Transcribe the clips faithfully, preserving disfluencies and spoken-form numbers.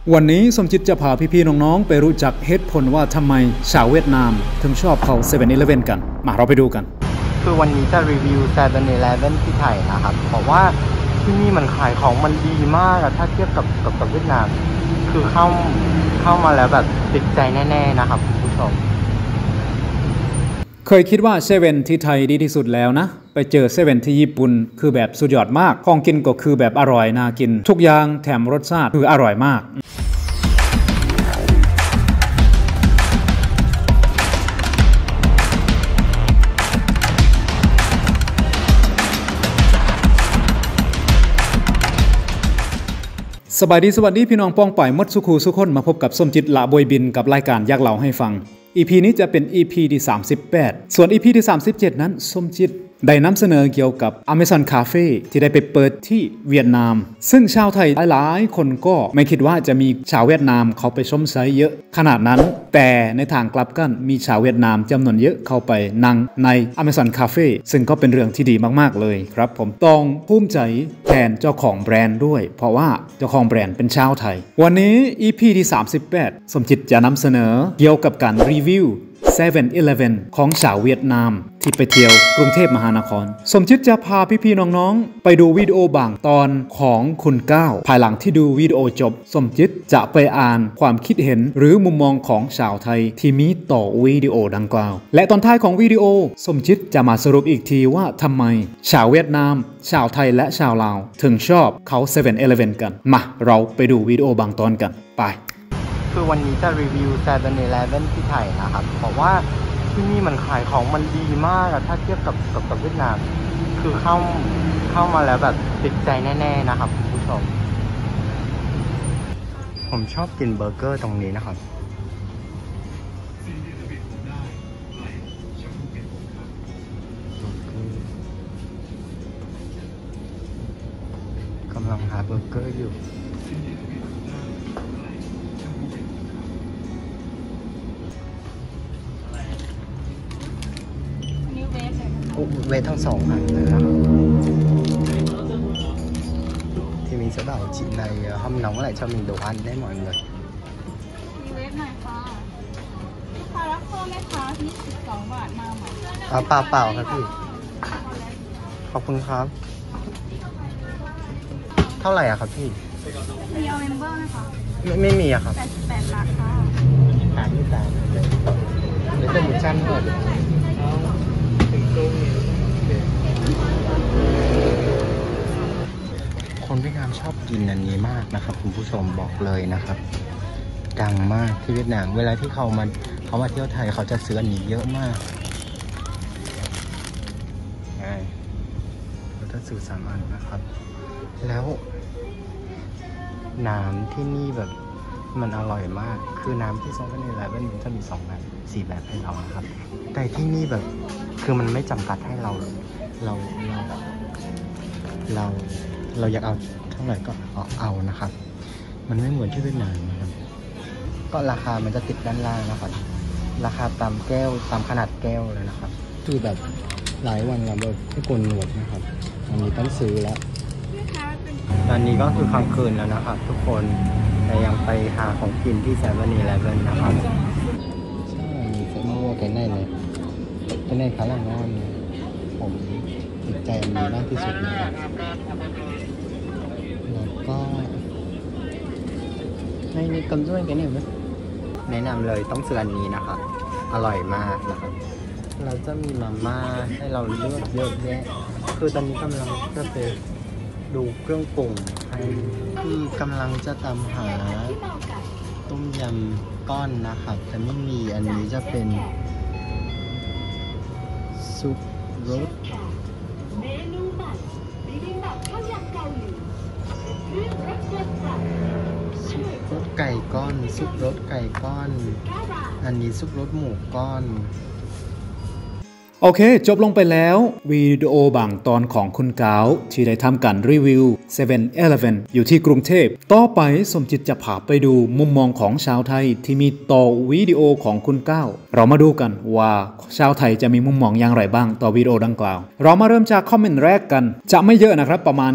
วันนี้สมจิตจะพาพี่ๆน้องๆไปรู้จักเหตุผลว่าทำไมชาวเวียดนามถึงชอบเขาเซเว่นอีเลฟเว่นกันมาเราไปดูกันคือวันนี้จะรีวิวเซเว่นอีเลฟเว่นที่ไทยนะครับเพราะว่าที่นี่มันขายของมันดีมากถ้าเทียบกับกับกับเวียดนามคือเข้าเข้ามาแล้วแบบติดใจแน่ๆนะครับคุณผู้ชมเคยคิดว่าเซเว่นที่ไทยดีที่สุดแล้วนะไปเจอเซเว่นที่ญี่ปุ่นคือแบบสุดยอดมากของกินก็คือแบบอร่อยน่ากินทุกอย่างแถมรสชาติคืออร่อยมากสบายดีสวัสดีพี่น้องป้องป่ายมดสุขูสุขคนมาพบกับส้มจิตละบวยบินกับรายการอยากเล่าให้ฟัง อี พี นี้จะเป็น อี พี ที่สามสิบแปดส่วน อี พี ที่สามสิบเจ็ดนั้นส้มจิตได้นำเสนอเกี่ยวกับ Amazon Cafe ที่ได้ไปเปิดที่เวียดนามซึ่งชาวไทยหลายๆคนก็ไม่คิดว่าจะมีชาวเวียดนามเขาไปชมไซต์เยอะขนาดนั้นแต่ในทางกลับกันมีชาวเวียดนามจำนวนเยอะเข้าไปนั่งใน Amazon Cafe ซึ่งก็เป็นเรื่องที่ดีมากๆเลยครับผมต้องภูมิใจแทนเจ้าของแบรนด์ด้วยเพราะว่าเจ้าของแบรนด์เป็นชาวไทยวันนี้ อี พี ที่สามสิบแปดสมจิตจะนำเสนอเกี่ยวกับการรีวิวเซเว่นอีเลฟเว่นของชาวเวียดนามที่ไปเที่ยวกรุงเทพมหานครสมจิตจะพาพี่ๆน้องๆไปดูวิดีโอบางตอนของคุณก้าวภายหลังที่ดูวิดีโอจบสมจิตจะไปอ่านความคิดเห็นหรือมุมมองของชาวไทยที่มีต่อวิดีโอดังกล่าวและตอนท้ายของวิดีโอสมจิตจะมาสรุปอีกทีว่าทำไมชาวเวียดนามชาวไทยและชาวลาวถึงชอบเขาเซเว่นอีเลฟเว่นกันมาเราไปดูวิดีโอบางตอนกันไปคือวันนี้จะรีวิวเซเว่นอีเลฟเว่นที่ไทยนะครับเพราะว่าที่นี่มันขายของมันดีมากถ้าเทียบกับกับกับเวียดนามคือเข้าเข้ามาแล้วแบบติดใจแน่ๆนะครับคุณผู้ชมผมชอบกินเบอร์เกอร์ตรงนี้นะครับกำลังหาเบอร์เกอร์อยู่เวททั้งสองอันเลยนะครับthì mình sẽ bảo chị này hâm nóng lại cho mình đồ ăn đấy mọi người มีเวฟไหนคะค่ะรับข้อแม่ค้าที่สิบสองบาทมาใหม่เปล่าเปล่าครับพี่ขอบคุณครับเท่าไหร่อะครับพี่มีเอาเมมเบอร์ไหมคะไม่ไม่มีอะครับแปดสิบแปดบาทค่ะอ่านไม่ตามเลยเดี๋ยวจะหมูชั้นหมดคนเวียดนามชอบกินอันนี้มากนะครับคุณผู้ชมบอกเลยนะครับดังมากที่เวียดนามเวลาที่เขามาเขามาเที่ยวไทยเขาจะซื้ออันนี้เยอะมากเขาจะซื้อสามอันนะครับแล้วน้ำที่นี่แบบมันอร่อยมากคือน้ำที่เซเว่นอีเลฟเว่นมันจะมีสองแบบสี่แบบให้เรานะครับแต่ที่นี่แบบคือมันไม่จำกัดให้เราเราเราเราเราอยากเอาเท่าไหร่ก็เอาเอานะครับมันไม่เหมือนที่เวียดนามนะครับก็ราคามันจะติดด้านล่างนะครับราคาตามแก้วตามขนาดแก้วเลยนะครับคือแบบหลายวันเราแบบไม่กลหนวดนะครับอันนี้ต้องซื้อแล้วตอนนี้ก็คือค้างคืนแล้วนะครับทุกคนแต่ยังไปหาของกินที่เซเว่นอีเลฟเว่นนะครับใช่มีเซเว่นว่ากันแน่เลยกันแน่ขาล่างน้อนผมติดใจอันนี้มากที่สุดนะครับแล้วก็ในนี้กำด้วยกันเนี่ยไหมแนะนำเลยต้องซื้ออันนี้นะครับอร่อยมากนะครับเราจะมีมาม่าให้เราเลือกเยอะแยะคือตอนนี้กำลังจะไปดูเครื่องปรุงให้คือกำลังจะตามหาต้มยำก้อนนะครับแต่ไม่มีอันนี้จะเป็นซุปรสซุปรสไก่ก้อนซุปรสไก่ก้อนอันนี้ซุปรสหมูก้อนโอเคจบลงไปแล้ววิดีโอบางตอนของคุณก้าวที่ได้ทำการรีวิวเซเว่นอีเลฟเว่นอยู่ที่กรุงเทพต่อไปสมจิตจะพาไปดูมุมมองของชาวไทยที่มีต่อวิดีโอของคุณก้าวเรามาดูกันว่าชาวไทยจะมีมุมมองอย่างไรบ้างต่อวิดีโอดังกล่าวเรามาเริ่มจากคอมเมนต์แรกกันจะไม่เยอะนะครับประมาณอยู่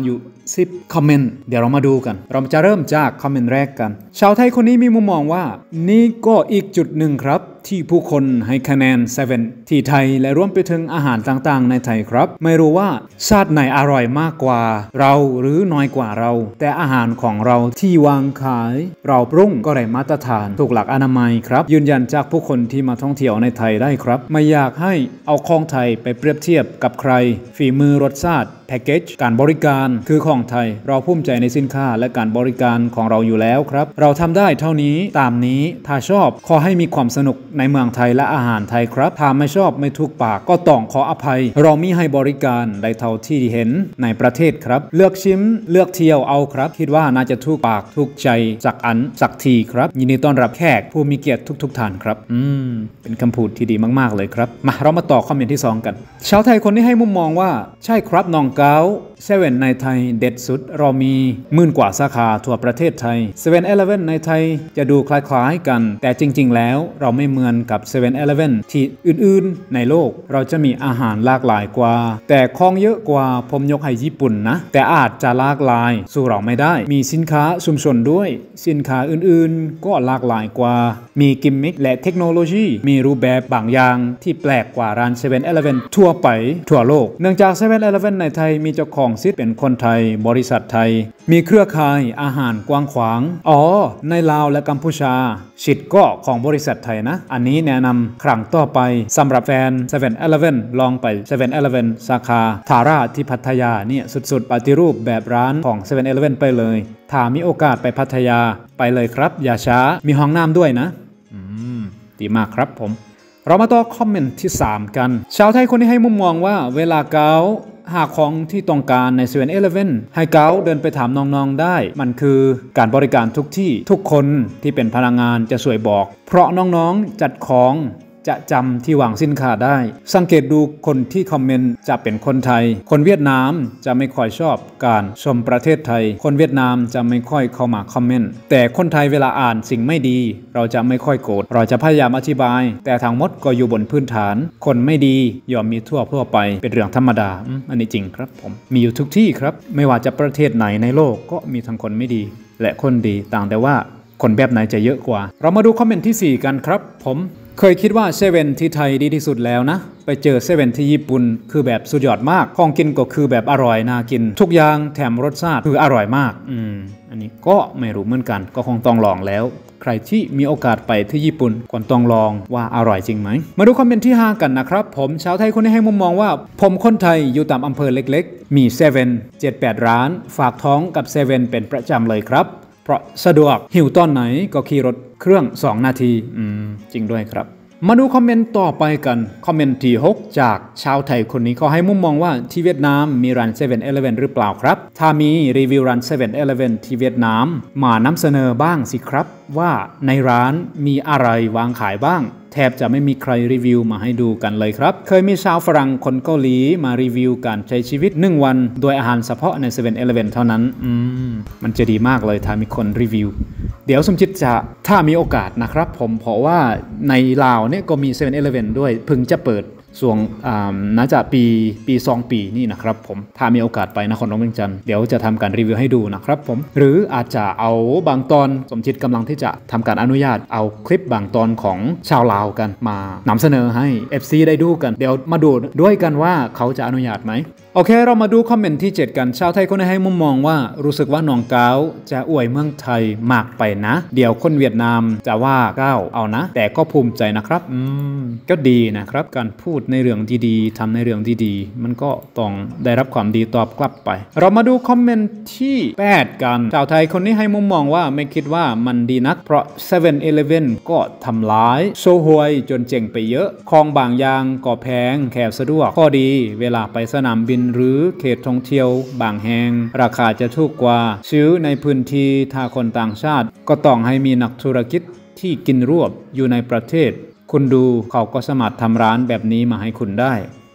สิบคอมเมนต์เดี๋ยวเรามาดูกันเราจะเริ่มจากคอมเมนต์แรกกันชาวไทยคนนี้มีมุมมองว่านี่ก็อีกจุดหนึ่งครับที่ผู้คนให้คะแนนเซเว่นที่ไทยและรวมไปถึงอาหารต่างๆในไทยครับไม่รู้ว่าชาติไหนอร่อยมากกว่าเราหรือน้อยกว่าเราแต่อาหารของเราที่วางขายเราปรุงก็ได้มาตรฐานถูกหลักอนามัยครับยืนยันจากผู้คนที่มาท่องเที่ยวในไทยได้ครับไม่อยากให้เอาของไทยไปเปรียบเทียบกับใครฝีมือรสชาติแพ็กเกจการบริการคือของไทยเราภูมิใจในสินค้าและการบริการของเราอยู่แล้วครับเราทำได้เท่านี้ตามนี้ถ้าชอบขอให้มีความสนุกในเมืองไทยและอาหารไทยครับถ้าไม่ชอบไม่ถูกปากก็ต้องขออภัยเรามีให้บริการได้เท่าที่เห็นในประเทศครับเลือกชิมเลือกเที่ยวเอาครับคิดว่าน่าจะถูกปากถูกใจสักอันสักทีครับยินดีต้อนรับแขกผู้มีเกียรติทุกๆท่านครับอืมเป็นคำพูดที่ดีมากๆเลยครับมาเรามาต่อคอมเมนต์ที่สองกันชาวไทยคนนี้ให้มุมมองว่าใช่ครับน้องเก้าเซเว่นในไทยเด็ดสุดเรามีหมื่นกว่าสาขาทั่วประเทศไทยเซเว่นอีเลฟเว่นในไทยจะดูคล้ายๆกันแต่จริงๆแล้วเราไม่เหมือนกับเซเว่นอีเลฟเว่นที่อื่นๆในโลกเราจะมีอาหารหลากหลายกว่าแต่ของเยอะกว่าผมยกให้ญี่ปุ่นนะแต่อาจจะหลากหลายสู้เราไม่ได้มีสินค้าชุมชนด้วยสินค้าอื่นๆก็หลากหลายกว่ามีกิมมิคและเทคโนโลยีมีรูปแบบบางอย่างที่แปลกกว่าร้านเซเว่นอีเลฟเว่นทั่วไปทั่วโลกเนื่องจากเซเว่นอีเลฟเว่นในไทยมีเจ้าของสิทธิ์เป็นคนไทยบริษัทไทยมีเครือข่ายอาหารกว้างขวางอ๋อในลาวและกัมพูชาสิทธิ์ก็ของบริษัทไทยนะอันนี้แนะนำครั้งต่อไปสำหรับแฟนเซเว่นอีเลฟเว่นลองไปเซเว่นอีเลฟเว่นสาขาทาราที่พัทยาเนี่ยสุดๆปฏิรูปแบบร้านของเซเว่นอีเลฟเว่นไปเลยถ้ามีโอกาสไปพัทยาไปเลยครับอย่าช้ามีห้องน้ำด้วยนะอืมดีมากครับผมเรามาต่อคอมเมนต์ที่สามกันชาวไทยคนนี้ให้มุมมองว่าเวลาเกาหาของที่ต้องการในเซเว่นอีเลฟเว่นให้เกาเดินไปถามน้องๆได้มันคือการบริการทุกที่ทุกคนที่เป็นพนักงานจะช่วยบอกเพราะน้องๆจัดของจะจำที่วางสินค้าได้สังเกตดูคนที่คอมเมนต์จะเป็นคนไทยคนเวียดนามจะไม่ค่อยชอบการชมประเทศไทยคนเวียดนามจะไม่ค่อยเข้ามาคอมเมนต์แต่คนไทยเวลาอ่านสิ่งไม่ดีเราจะไม่ค่อยโกรธเราจะพยายามอธิบายแต่ทั้งหมดก็อยู่บนพื้นฐานคนไม่ดีย่อมมีทั่วทั่วไปเป็นเรื่องธรรมดาอันนี้จริงครับผมมีอยู่ทุกที่ครับไม่ว่าจะประเทศไหนในโลกก็มีทั้งคนไม่ดีและคนดีต่างแต่ว่าคนแบบไหนจะเยอะกว่าเรามาดูคอมเมนต์ที่สี่กันครับผมเคยคิดว่าเซเว่นที่ไทยดีที่สุดแล้วนะไปเจอเซเว่นที่ญี่ปุ่นคือแบบสุดยอดมากของกินก็คือแบบอร่อยน่ากินทุกอย่างแถมรสชาติคืออร่อยมากอืมอันนี้ก็ไม่รู้เหมือนกันก็คงต้องลองแล้วใครที่มีโอกาสไปที่ญี่ปุ่นควรต้องลองว่าอร่อยจริงไหมมาดูคอมเมนต์ที่ห้ากันนะครับผมชาวไทยคนนี้ให้มุมมองว่าผมคนไทยอยู่ตามอำเภอเล็กๆมีเซเว่น เจ็ดแปด ร้านฝากท้องกับเซเว่นเป็นประจำเลยครับเพราะสะดวกหิวตอนไหนก็ขี่รถเครื่องสองนาทีอืมจริงด้วยครับมาดูคอมเมนต์ต่อไปกันคอมเมนต์ที่หกจากชาวไทยคนนี้เขาให้มุมมองว่าที่เวียดนามมีร้านเซเว่นอีเลฟเว่นหรือเปล่าครับถ้ามีรีวิวร้านเซเว่นอีเลฟเว่นที่เวียดนามมานำเสนอบ้างสิครับว่าในร้านมีอะไรวางขายบ้างแทบจะไม่มีใครรีวิวมาให้ดูกันเลยครับเคยมีชาวฝรั่งคนเกาหลีมารีวิวการใช้ชีวิตหนึ่งวันโดยอาหารเฉพาะในเซเว่นอีเลฟเว่นเท่านั้นอืมมันจะดีมากเลยถ้ามีคนรีวิวเดี๋ยวสมจิตจะถ้ามีโอกาสนะครับผมเพราะว่าในลาวเนี่ยก็มีเซเว่นอีเลฟเว่นด้วยเพิ่งจะเปิดส่วนน่าจะปีปีสองปีนี่นะครับผมถ้ามีโอกาสไปนครหลวงเวียงจันทร์เดี๋ยวจะทำการรีวิวให้ดูนะครับผมหรืออาจจะเอาบางตอนสมจิตกำลังที่จะทำการอนุญาตเอาคลิปบางตอนของชาวลาวกันมานำเสนอให้ เอฟ ซี ได้ดูกันเดี๋ยวมาดูด้วยกันว่าเขาจะอนุญาตไหมโอเคเรามาดูคอมเมนต์ที่เจ็ดกันชาวไทยคนนี้ให้มุมมองว่ารู้สึกว่าน้องก้าวจะอวยเมืองไทยมากไปนะเดี๋ยวคนเวียดนามจะว่าก้าวเอานะแต่ก็ภูมิใจนะครับอืมก็ดีนะครับการพูดในเรื่องดีๆทำในเรื่องดีๆมันก็ต้องได้รับความดีตอบกลับไปเรามาดูคอมเมนต์ที่แปดกันชาวไทยคนนี้ให้มุมมองว่าไม่คิดว่ามันดีนักเพราะเซเว่นอีเลฟเว่นก็ทำร้ายโซฮวยจนเจ๋งไปเยอะของบางอย่างก็แพงแคบสะดวกข้อดีเวลาไปสนามบินหรือเขตท่องเที่ยวบางแห่งราคาจะถูกกว่าซื้อในพื้นที่ถ้าคนต่างชาติก็ต้องให้มีนักธุรกิจที่กินรวบอยู่ในประเทศคุณดูเขาก็สามารถทำร้านแบบนี้มาให้คุณได้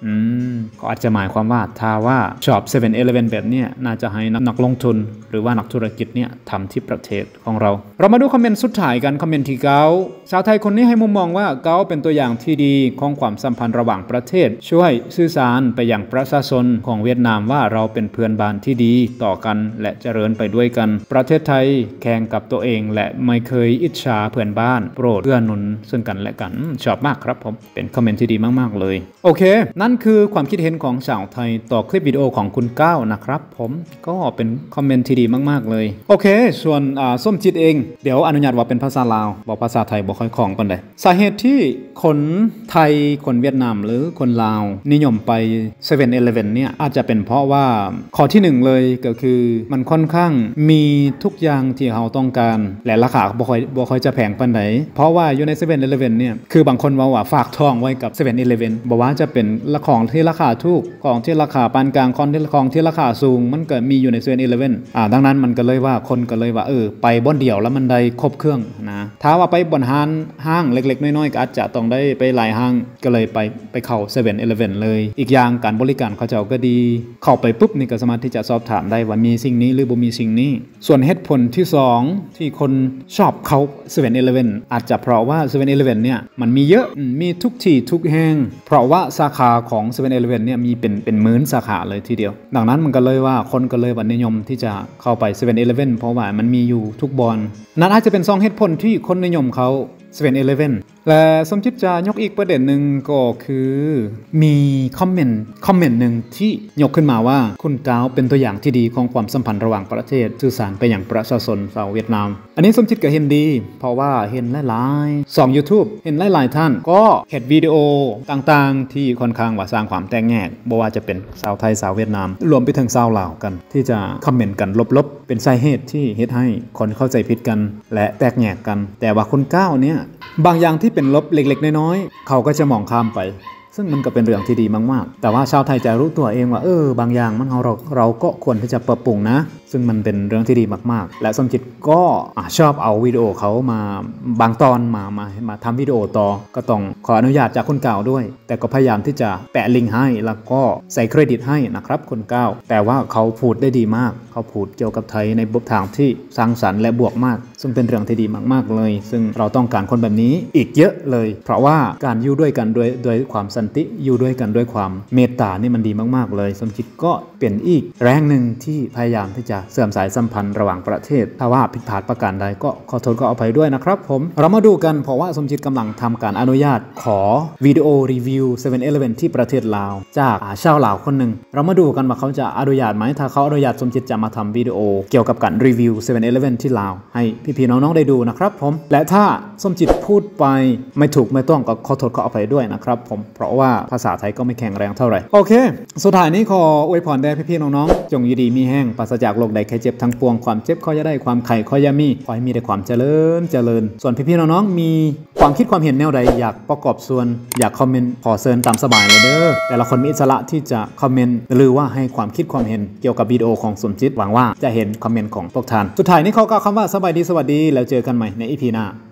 อืมก็อาจจะหมายความว่าถ้าว่าชอบ เซเว่น อีเลฟเว่น แบบเนี้ยน่าจะให้นักลงทุนหรือว่านักธุรกิจเนี่ยทำที่ประเทศของเราเรามาดูคอมเมนต์สุดท้ายกันคอมเมนต์ที่เก้าชาวไทยคนนี้ให้มุมมองว่าเก้าเป็นตัวอย่างที่ดีของความสัมพันธ์ระหว่างประเทศช่วยสื่อสารไปยังประชาชนของเวียดนามว่าเราเป็นเพื่อนบ้านที่ดีต่อกันและเจริญไปด้วยกันประเทศไทยแข่งกับตัวเองและไม่เคยอิจฉาเพื่อนบ้านโปรดเกื้อหนุนซึ่งกันและกันชอบมากครับผมเป็นคอมเมนต์ที่ดีมากๆเลยโอเคนั่นคือความคิดเห็นของชาวไทยต่อคลิปวิดีโอของคุณก้าวนะครับผมก็เป็นคอมเมนต์ที่ดีมากๆเลยโอเคส่วนส้มจิตเองเดี๋ยวอนุญาตว่าเป็นภาษาลาวบอกภาษาไทยบอกค่อยคล่องกันเลยสาเหตุที่คนไทยคนเวียดนามหรือคนลาวนิยมไป เซเว่น อีเลฟเว่น เนี่ยอาจจะเป็นเพราะว่าข้อที่หนึ่งเลยก็คือมันค่อนข้างมีทุกอย่างที่เราต้องการและราคาบ่ค่อยบ่ค่อยจะแพงปานใดเพราะว่าอยู่ใน เซเว่น อีเลฟเว่น เนี่ยคือบางคนว่าว่าฝากทองไว้กับ เซเว่น อีเลฟเว่น บ่ว่าจะเป็นของที่ราคาถูกของที่ราคาปานกลางของที่ของที่ราคาสูงมันก็มีอยู่ใน เซเว่น อีเลฟเว่น อ่าดังนั้นมันก็เลยว่าคนก็เลยว่าเออไปบ่อนเดียวแล้วมันได้ครบเครื่องนะถ้าว่าไปบ่อนห้างห้างเล็กๆน้อยๆก็อาจจะต้องได้ไปหลายห้างก็เลยไปไปเข้า เซเว่น อีเลฟเว่น เลยอีกอย่างการบริการเขาเจ้าก็ดีเข้าไปปุ๊บนี่ก็สามารถที่จะสอบถามได้ว่ามีสิ่งนี้หรือบ่มีสิ่งนี้ส่วนเหตุผลที่สองที่คนชอบเข้า เซเว่น อีเลฟเว่น อาจจะเพราะว่า เซเว่น อีเลฟเว่น เนี่ยมันมีเยอะมีทุกที่ทุกแห่งเพราะว่าสาขาของ เซเว่น อีเลฟเว่น เนี่ยมีเป็นเป็นหมื่นสาขาเลยทีเดียวดังนั้นมันก็เลยว่าคนก็เลยว่านิยมที่จะเข้าไป เซเว่น อีเลฟเว่น เพราะว่ามันมีอยู่ทุกบอนนั่นอาจจะเป็นสองเหตุผลที่คนนิยมเขา เซเว่น อีเลฟเว่น และสมจิตจะยกอีกประเด็นหนึ่งก็คือมีคอมเมนต์คอมเมนต์หนึ่งที่ยกขึ้นมาว่าคุณก้าวเป็นตัวอย่างที่ดีของความสัมพันธ์ระหว่างประเทศสื่อสารไปอย่างประชาชนชาวเวียดนามอันนี้สมจิตก็เห็นดีเพราะว่าเห็นหลายๆสอง YouTube เห็นหลายๆท่านก็เห็นวิดีโอต่างๆที่ค่อนข้างว่าสร้างความแตกแยกบ่ว่าจะเป็นชาวไทยชาวเวียดนามรวมไปถึงชาวลาวกันที่จะคอมเมนต์กันลบๆเป็นสาเหตุที่เฮ็ดให้คนเข้าใจผิดกันและแตกแยกกันแต่ว่าคุณก้าวเนี่ยบางอย่างที่เป็นลบเล็กๆน้อยๆเขาก็จะมองข้ามไปซึ่งมันก็เป็นเรื่องที่ดีมากๆแต่ว่าชาวไทยจะรู้ตัวเองว่าเออบางอย่างมันเราเราก็ควรที่จะปรับปรุงนะซึ่งมันเป็นเรื่องที่ดีมากๆและสมจิตก็ชอบเอาวิดีโอเขามาบางตอนมามามาทำวิดีโอต่อก็ต้องขออนุญาตจากคุณก้าวด้วยแต่ก็พยายามที่จะแปะลิงก์ให้แล้วก็ใส่เครดิตให้นะครับคุณก้าวแต่ว่าเขาพูดได้ดีมากเขาพูดเกี่ยวกับไทยในบททางที่สร้างสรรค์และบวกมากซึ่งเป็นเรื่องที่ดีมากๆเลยซึ่งเราต้องการคนแบบนี้อีกเยอะเลยเพราะว่าการอยู่ด้วยกันด้วยด้วยความสันติอยู่ด้วยกันด้วยความเมตตานี่มันดีมากๆเลยสมจิตก็เป็นอีกแรงหนึ่งที่พยายามที่จะเสริมสายสัมพันธ์ระหว่างประเทศถ้าว่าผิดพลาดประการใดก็ขอโทษก็อภัยด้วยนะครับผมเรามาดูกันเพราะว่าสมจิตกำลังทำการอนุญาตขอวิดีโอรีวิว เซเว่น อีเลฟเว่น ที่ประเทศลาวจากชาวลาวคนหนึ่งเรามาดูกันว่าเขาจะอนุญาตไหมถ้าเขาอนุญาตสมจิตจะมาทำวิดีโอเกี่ยวกับการรีวิว เซเว่น อีเลฟเว่น ที่ลาวให้พี่ๆน้องๆได้ดูนะครับผมและถ้าสมจิตพูดไปไม่ถูกไม่ต้องก็ขอโทษขออภัยด้วยนะครับผมเพราะว่าภาษาไทยก็ไม่แข็งแรงเท่าไหร่โอเคสุดท้ายนี้ขออวยพรแด่พี่ๆน้องๆจงอยู่ดีมีแห้งปราศจากโรคใดไข้เจ็บทั้งปวงความเจ็บขออย่าได้ความไข้ขออย่ามีขอให้มีแต่ความเจริญเจริญส่วนพี่ๆน้องๆมีความคิดความเห็นแนวใดอยากประกอบส่วนอยากคอมเมนต์ขอเชิญตามสบายเลยเด้อแต่ละคนมีอิสระที่จะคอมเมนต์หรือว่าให้ความคิดความเห็นเกี่ยวกับวิดีโอของสมจิตหวังว่าจะเห็นคอมเมนต์ของพวกท่านสุดท้ายนี้ขอกล่าวคำว่าสบายดีสวัสดีแล้วเจอกันใหม่ใน อี พี หน้า